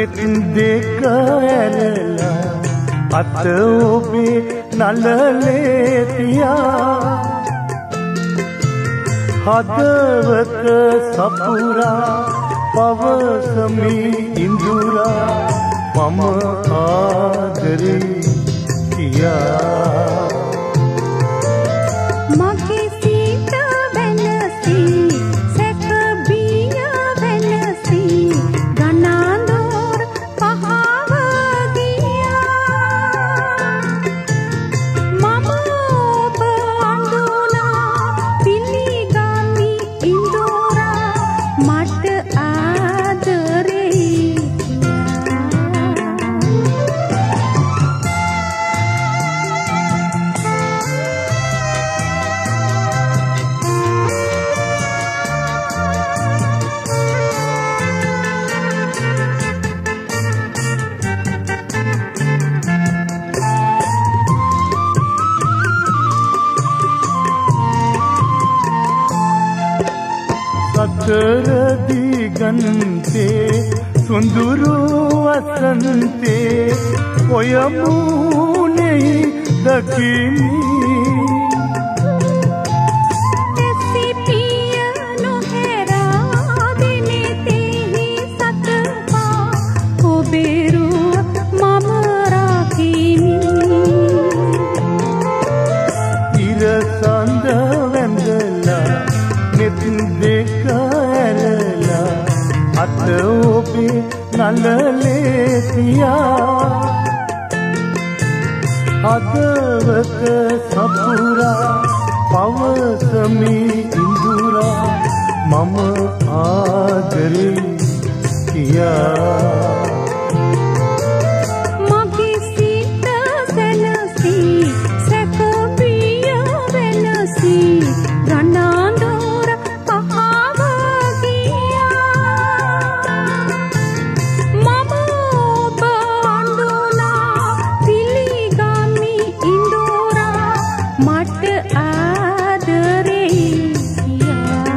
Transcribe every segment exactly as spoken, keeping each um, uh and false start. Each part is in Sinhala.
නෙත් දෙක ඇරලා අත ඔබේ නළලේ තියා හදවත සපුරා පවසමි ඉඳුරා මම ආදරේ කියා මගේ සිත වෙනසී සැක බිය වෙනසී ගනාඳුර පහව ගියා මම ඔබ අඳුනා පිළිගමි ඉඳුරා මට ආදරේ සතර දිගන්තේ සුඳුරු වසන්තේ ඔය මූනේ දකිමි එසිපිය නොහැරා දිනෙතෙහි සතපා ඔබේ රුව මම රකිමි ඉර සඳ වැඳලා නෙත් දෙක ඇරලා අත ඔබේ නළලේ තියා හදවත සපුරා පවසමි ඉඳුරා මම ආදරේ කියා මගේ සිත සැනසී සැක බිය වෙනසී ගනාඳුර පහව ගියා මම ඔබ අඳුනා පිළිගමි ඉඳුරා මට ආදරේ කියා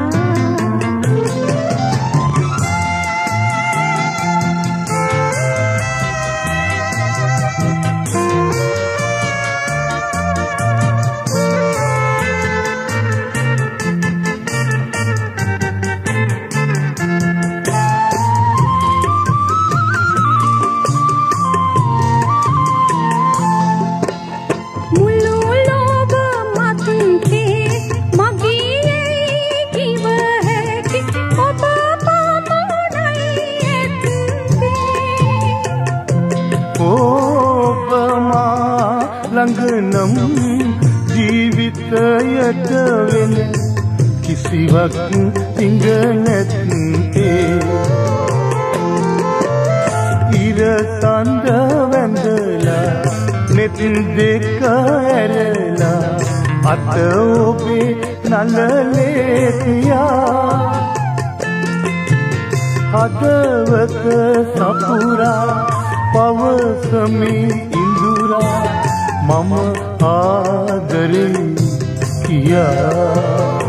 මුළු ලෝක මතේ මගේ කිව හැකි ඔබ පමණයි ඇත්තේ ඔබ මා ළඟ නම් ජීවිතයට වෙන කිසිවක් ඉඟ නැත්තේ ඉර සඳ වැඳලා නෙත් දෙක ඇරලා අත ඔබේ නළලේ තියා හදවත සපුරා පවසමි ඉඳුරා මම ආදරේ කියා